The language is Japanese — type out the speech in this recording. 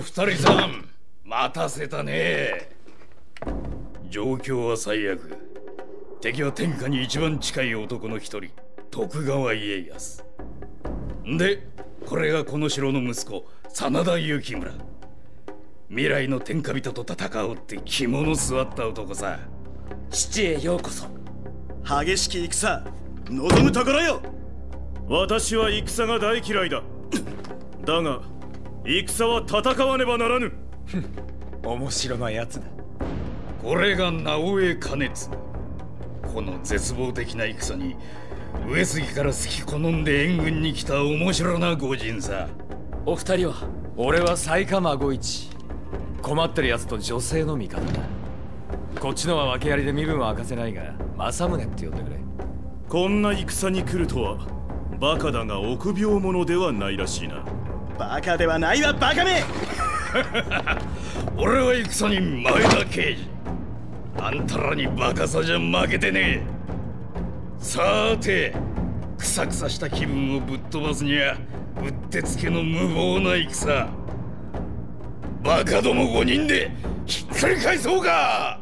二人さん、待たせたね。状況は最悪。敵は天下に一番近い男の一人、徳川家康で、これがこの城の息子真田幸村。未来の天下人と戦おうって肝の据わった男さ。 父へようこそ。 激しき戦望むところよ。 私は戦が大嫌いだ。だが戦は戦わねばならぬ。 面白なやつだ。 これが直江兼続。この絶望的な戦に上杉から好き好んで援軍に来た面白な御仁さ。 お二人は？俺は雑賀孫一。困ってるやつと女性の味方だ。こっちのは訳ありで身分は明かせないが、政宗って呼んでくれ。 こんな戦に来るとはバカだが臆病者ではないらしいな。 バカではないわバカめ。 俺は戦に前田慶次。あんたらにバカさじゃ負けてねえ。さーて、クサクサした気分をぶっ飛ばすにはうってつけの無謀な戦。バカども5人でひっくり返そうか。